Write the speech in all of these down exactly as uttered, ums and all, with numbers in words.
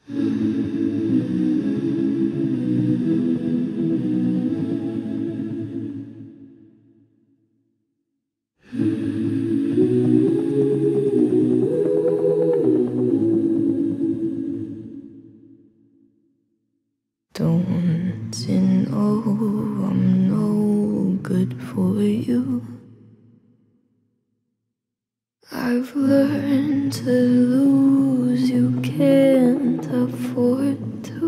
Don't you know I'm no good for you? I've learned to lose, you can't afford to.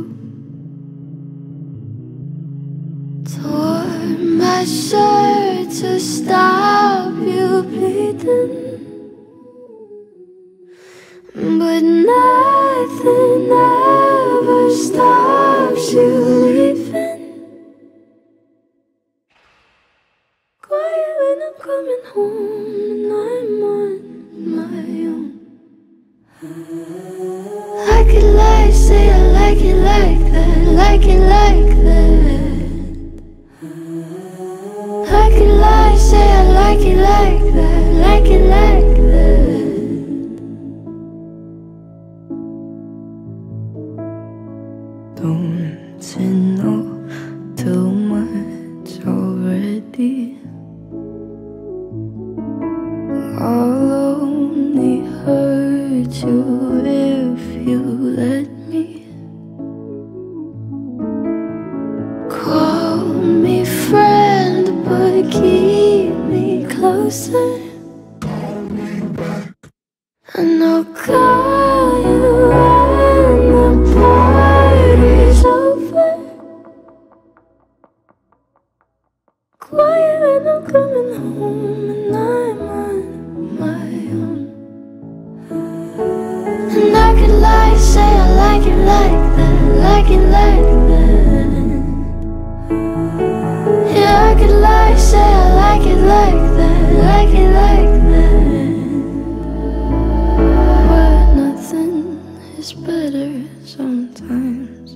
Tore my shirt to stop you bleeding, but nothing ever stops you leaving. Quiet when I'm coming home and I'm on my own. I could lie, say I like it like that, like it like that. I could lie, say I like it like that, like it like that. Don't you know too much already? I'll only hurt you if you let me. Call me friend, but keep me closer, and I'll call you when the party's over. Quiet when I'm coming home and I'm on my own. And I could lie, say I like it like that, like it like that. Yeah, I could lie, say I like it like that, like it like that. But nothing is better sometimes.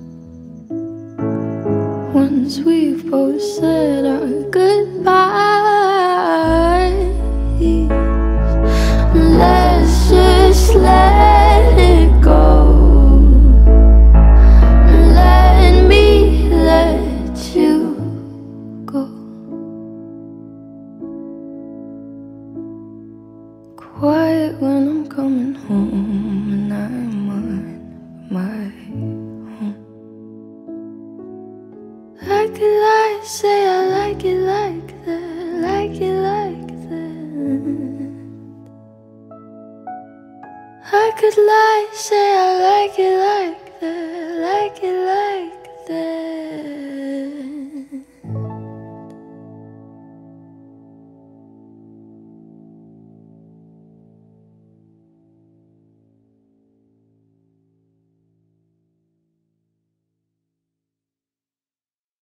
Once we've both said our goodbyes, let's just let it go. Let me let you go. Quiet when I'm coming home and I'm on my own. I could lie, say I like it like that, like it like that. I could lie, say I like it like that, like it